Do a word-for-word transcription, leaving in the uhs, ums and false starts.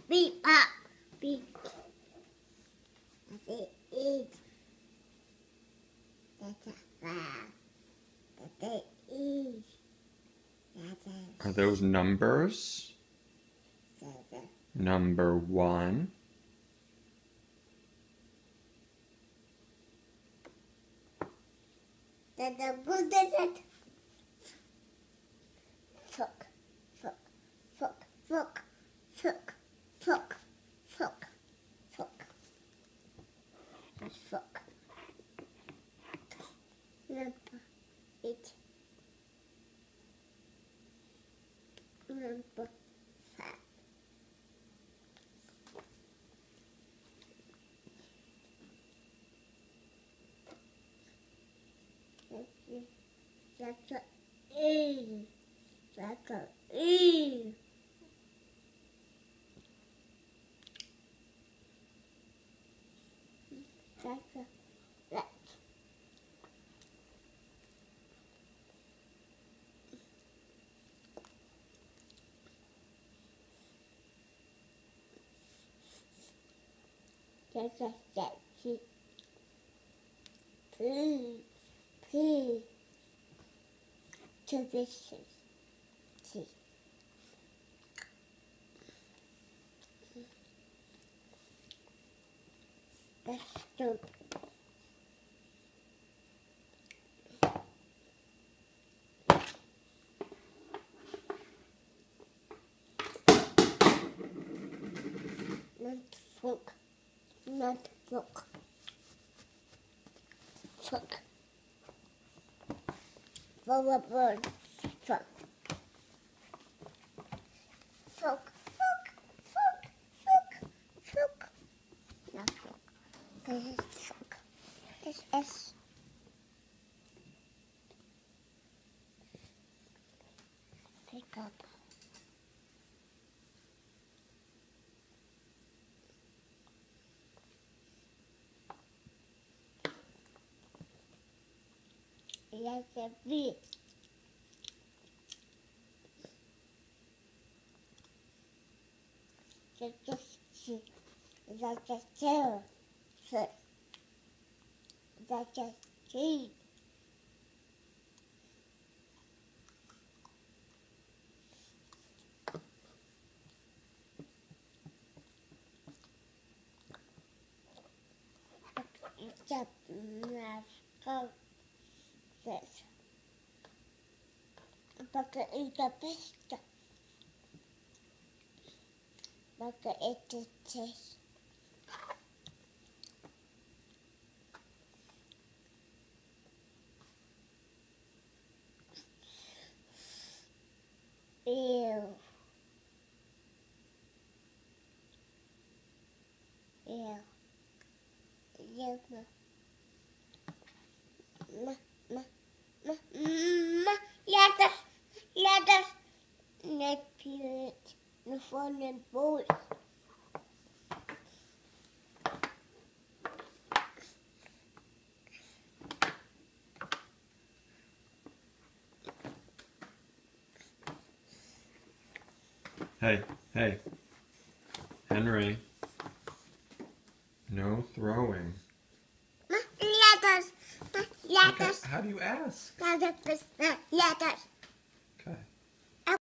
Beep up. Beep. That's it. Eat. That's a five. That's it. Eat. That's a Are those numbers? seven. Number one. That's a good. That's it. Fuck. Fuck. Fuck. Fuck. Fuck. Fuck. Fuck. Fuck. That's fuck. Number eight. Number five. That's a E. That's a E. That's a that. That's a sexy. Please, please. Tradition. See. That's stupid. Not fuck. Not fuck. Fuck. For a bird. Fuck. Fuck. Fuck. Fuck. Fuck. Fuck. Not fuck. This is fuck. This is. Pick up. That's a V. That's a C. That's a two. So, that's a G. It's a mascot. This. Porque it's pista. Porque it's a taste. Ew. Ew. Ew. Ma, ma, ma, ma. Letters. Letters. Nephew. The phone and boys. Hey, hey. Henry. No throwing. Ma, letters. Ma, letters. Okay, how do you ask? Letters. Letters.